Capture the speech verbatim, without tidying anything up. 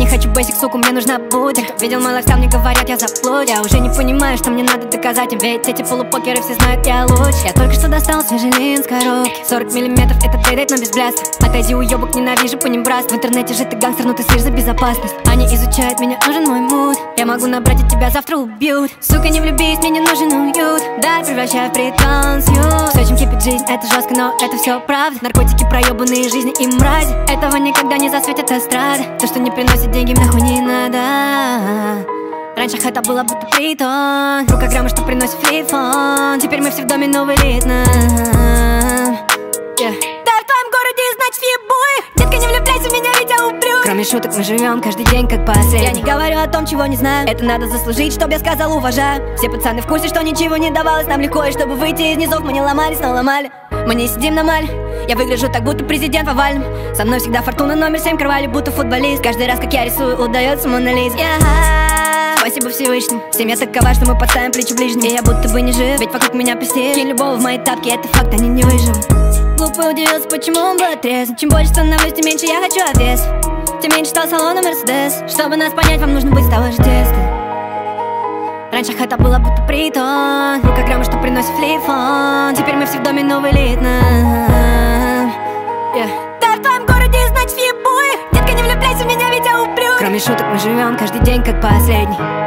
не хочу бейсик, сука, мне нужна будет. Видел мой лайфстайл, мне говорят, я заблуд. Я уже не понимаю, что мне надо доказать им, ведь эти полупокеры все знают, я лучше. Я только что достал свежий лин с коробки. Сорок миллиметров, это трейдает, но без бляста. Отойди, уёбок, ненавижу по ним братство. В интернете же ты гангстер, но ты слишь за безопасность. Они изучают меня, нужен мой муд. Я могу набрать, и тебя завтра убьют. Сука, не влюбись, мне не нужен уют. Дай, превращай в претензию. Все, чем кипит жизнь, это жестко, но это все правда. Наркотики, проебанные жизни и мрази. Этого никогда не засветит эстрада. То, что не приносит деньги, нахуй не надо. Раньше это было будто притон. Рука грамма, что приносит флифон. Теперь мы все в доме, новый элит нам. Yeah. Да, в твоем городе, значит, ебуй. Детка, не влюбляйся в меня, ведь я убью. Кроме шуток, мы живем каждый день как последний. Я не говорю о том, чего не знаю. Это надо заслужить, чтоб я сказал, уважаю. Все пацаны в курсе, что ничего не давалось нам легко. И чтобы выйти из низов, мы не ломались, но ломали. Мы не сидим на мале. Я выгляжу так, будто президент в овальном. Со мной всегда фортуна номер семь, кровали, будто футболист. Каждый раз, как я рисую, удается Мона Лиза. Yeah. Спасибо Всевышнему. Семья такова, что мы подставим плечи ближним. И я будто бы не жив, ведь вокруг меня престиж. Кинь любого в мои тапки, это факт, они не выживут. Глупо удивился, почему он был отрезан. Чем больше становлюсь, тем меньше я хочу обвес. Тем меньше стал салоном Мерседес. Чтобы нас понять, вам нужно быть с того же теста. Раньше это было будто притон. Рука грамма, что приносит флифон. Теперь мы все в доме, новый элит нам. Yeah. Да, в твоем городе, значит, ебуй. Детка, не влюбляйся в меня, ведь я убью. Кроме шуток, мы живем каждый день как последний.